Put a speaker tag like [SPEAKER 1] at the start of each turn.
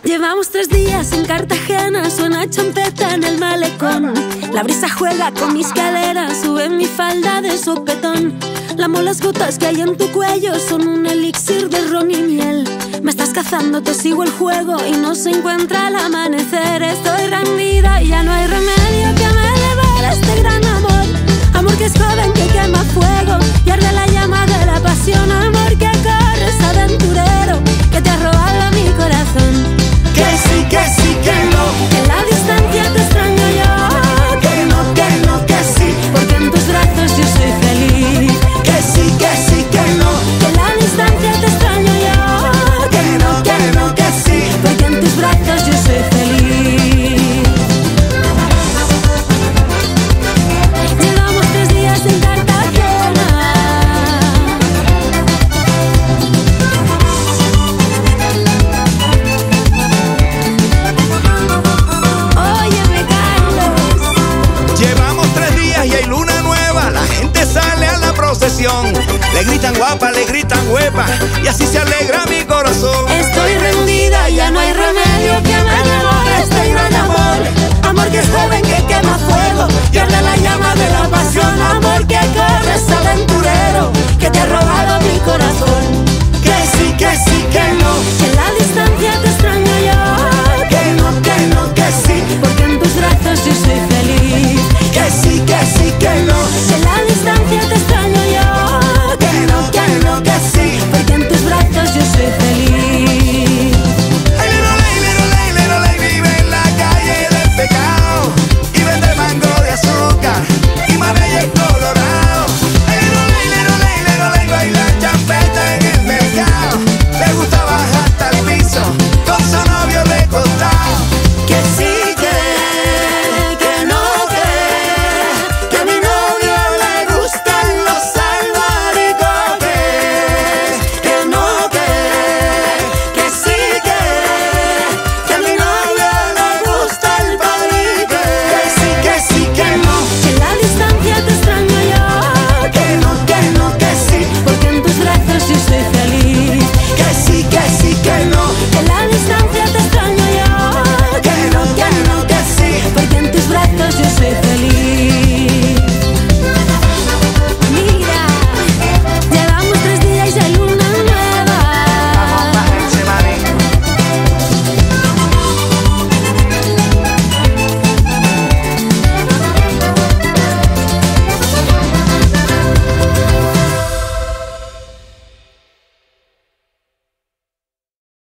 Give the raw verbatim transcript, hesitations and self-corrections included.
[SPEAKER 1] Llevamos tres días en Cartagena, suena champeta en el malecón. La brisa juega con mis caderas, sube mi falda de sopetón. Lamo las gotas que hay en tu cuello, son un elixir de ron y miel. Me estás cazando, te sigo el juego y no se encuentra al amanecer. Estoy rendida y ya no hay remedio que me devore este gran amor. Amor que es joven, que quema fuego y arde la llama de la pasión. Amor que corres, aventurero, que te ha robado mi corazón.
[SPEAKER 2] Que sí, que sí, que no,
[SPEAKER 1] que en la distancia te extraño yo.
[SPEAKER 2] Que no, que no, que sí,
[SPEAKER 1] porque en tus brazos yo soy feliz.
[SPEAKER 2] que sí, que sí, que no,
[SPEAKER 1] Que en la distancia te extraño yo.
[SPEAKER 2] que no, que no, que sí,
[SPEAKER 1] porque en tus brazos yo soy feliz. Llevamos tres días en Cartagena. Óyeme, Carlos.
[SPEAKER 2] Llevamos tres días y hay luna nueva. La gente sale a la procesión. Le gritan guapa, le gritan huepa, y así se alegra mi corazón.
[SPEAKER 1] Estoy rendida, ya no hay remedio